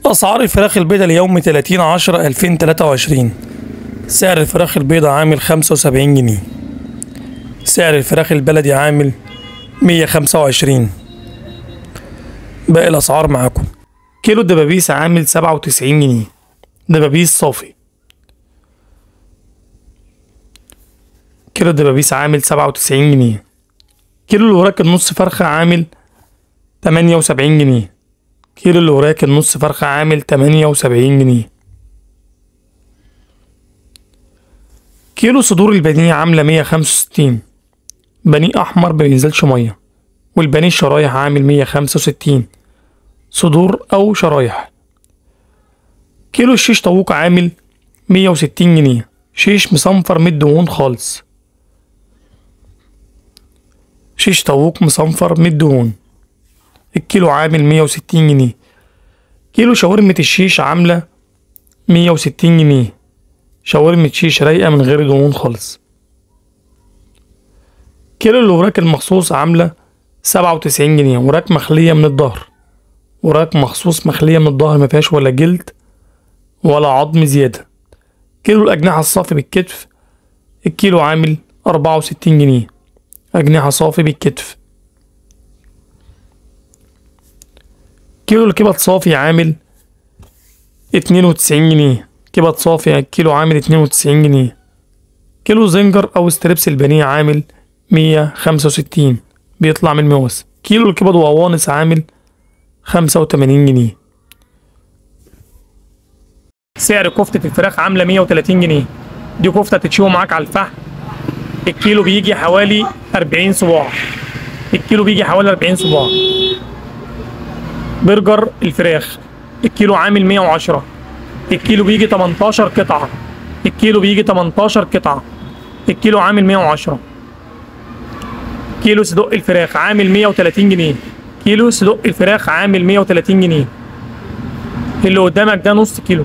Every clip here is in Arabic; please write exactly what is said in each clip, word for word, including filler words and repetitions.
أسعار الفراخ البيضاء ليوم تلاتين عشرة ألفين وتلاتة وعشرين. سعر الفراخ البيضاء عامل خمسة وسبعين جنيه. سعر الفراخ البلدي عامل مية خمسة وعشرين. باقي الأسعار معاكم. كيلو الدبابيس عامل سبعة وتسعين جنيه، دبابيس صافي. كيلو الدبابيس عامل سبعة وتسعين جنيه. كيلو الوراك النص فرخة عامل تمانية وسبعين جنيه. كيلو الوراك النص فرخة عامل تمانية وسبعين جنيه. كيلو صدور البانيه عاملة مية خمسة وستين. بانيه أحمر مبينزلش مية، والبانيه الشرايح عامل مية خمسة وستين، صدور أو شرايح. كيلو الشيش طاووق عامل مية وستين جنيه، شيش مصنفر من الدهون خالص. شيش طاووق مصنفر من الدهون، الكيلو عامل مية وستين جنيه. كيلو شاورمة الشيش عاملة مية وستين جنيه، شاورمة شيش رايقة من غير دهون خالص. كيلو الوراك المخصوص عاملة سبعة وتسعين جنيه، وراك مخلية من الظهر، وراك مخصوص مخلية من الظهر مفيهاش ولا جلد ولا عظم زيادة. كيلو الأجنحة الصافي بالكتف الكيلو عامل أربعة وستين جنيه، أجنحة صافي بالكتف. كيلو الكبد صافي عامل اتنين وتسعين جنيه، كبد صافي الكيلو عامل اتنين وتسعين جنيه. كيلو زنجر أو ستريبس البانيه عامل مية خمسة وستين، بيطلع من الموز. كيلو الكبد وقوانص عامل خمسة وتمانين جنيه. سعر كفتة الفراخ عاملة مية وتلاتين جنيه، دي كفتة تتشوي معاك على الفحم، الكيلو بيجي حوالي أربعين صباع، الكيلو بيجي حوالي أربعين صباع. برجر الفراخ الكيلو عامل مية وعشرة، الكيلو بيجي تمنتاشر قطعة، الكيلو بيجي تمنتاشر قطعة، الكيلو عامل مية وعشرة. كيلو صدق الفراخ عامل مية وتلاتين جنيه، كيلو صدق الفراخ عامل مية وتلاتين جنيه. اللي قدامك ده نص كيلو.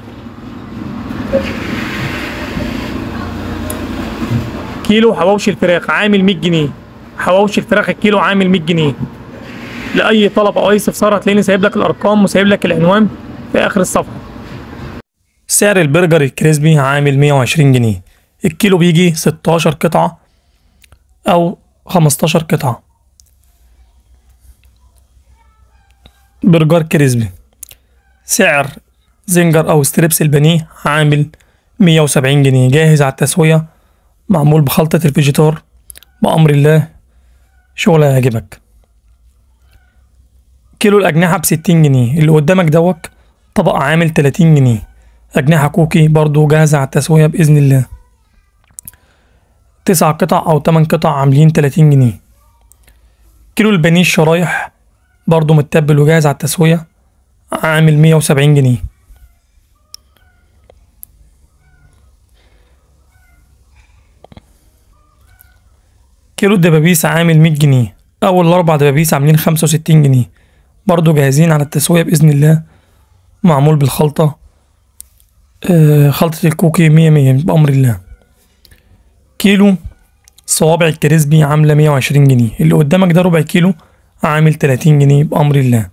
كيلو حواوشي الفراخ عامل مية جنيه، حواوشي الفراخ الكيلو عامل مية جنيه. لأي طلب أو أي استفسار هتلاقيني سايب لك الأرقام وسايب لك العنوان في آخر الصفحة. سعر البرجر الكريسبي عامل مية وعشرين جنيه، الكيلو بيجي ستاشر قطعة أو خمستاشر قطعة. برجر كريسبي. سعر زنجر أو ستريبس البانيه عامل مية وسبعين جنيه، جاهز على التسوية، معمول بخلطة الفيجيتار، بأمر الله شغل هيعجبك. كيلو الأجنحة بستين جنيه، اللي قدامك دوت طبق عامل تلاتين جنيه، أجنحة كوكي برضو جاهزة على التسوية بإذن الله. تسع قطع أو تمن قطع عاملين تلاتين جنيه. كيلو البانيه الشرايح برضو متبل وجاهز على التسوية عامل مية وسبعين جنيه. كيلو الدبابيس عامل مية جنيه، أول أربع دبابيس عاملين خمسة وستين جنيه، برضو جاهزين على التسوية بإذن الله، معمول بالخلطة آه خلطة الكوكي مية مية بأمر الله. كيلو صوابع الكريسبي عاملة مية وعشرين جنيه، اللي قدامك ده ربع كيلو عامل تلاتين جنيه بأمر الله.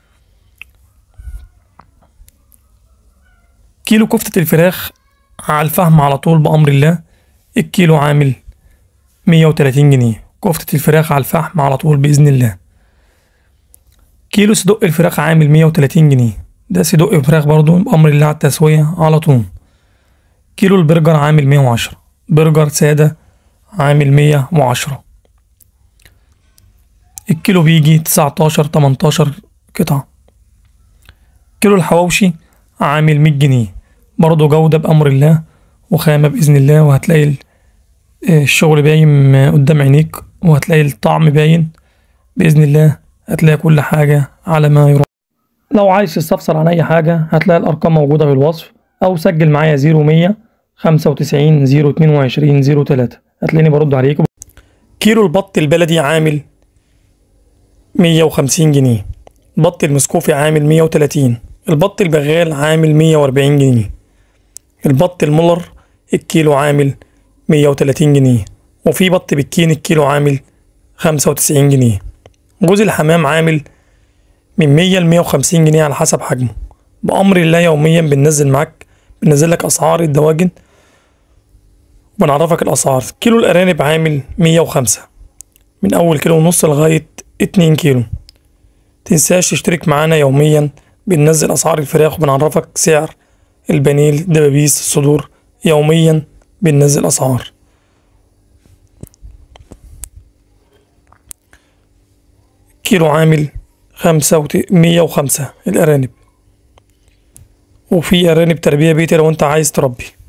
كيلو كفتة الفراخ على الفحم على طول بأمر الله، الكيلو عامل مية وتلاتين جنيه، كفتة الفراخ على الفحم على طول بإذن الله. كيلو صدق الفراخ عامل مية وتلاتين جنيه، ده صدق فراخ برضو بأمر الله على التسوية على طول. كيلو البرجر عامل مية وعشرة، برجر سادة عامل مية وعشرة، الكيلو بيجي تسعتاشر تمنتاشر قطعة. كيلو الحواوشي عامل مية جنيه، برضو جودة بأمر الله وخامة بإذن الله، وهتلاقي الشغل باين قدام عينيك، وهتلاقي الطعم باين بإذن الله، هتلاقي كل حاجة على ما يرام. لو عايز تستفسر عن أي حاجة هتلاقي الأرقام موجودة في الوصف، أو سجل معايا زيرو مية خمسة وتسعين زيرو اتنين وعشرين زيرو تلاتة، هتلاقيني برد عليك. كيلو البط البلدي عامل مية وخمسين جنيه، البط المسكوفي عامل مية وتلاتين، البط البغال عامل مية وأربعين جنيه، البط المولر الكيلو عامل مية وتلاتين جنيه، وفي بط بالكين الكيلو عامل خمسة وتسعين جنيه. جوز الحمام عامل من مية لمية وخمسين جنيه على حسب حجمه، بأمر الله يوميا بننزل معاك بننزل لك أسعار الدواجن وبنعرفك الأسعار. كيلو الأرانب عامل مية وخمسة من أول كيلو ونص لغاية اتنين كيلو. متنساش تشترك معانا يوميا، بننزل أسعار الفراخ وبنعرفك سعر البانيه الدبابيس الصدور، يوميا بننزل أسعار. كيلو عامل خمسة وت... مية وخمسة الأرانب، وفي أرانب تربية بيتي لو أنت عايز تربي.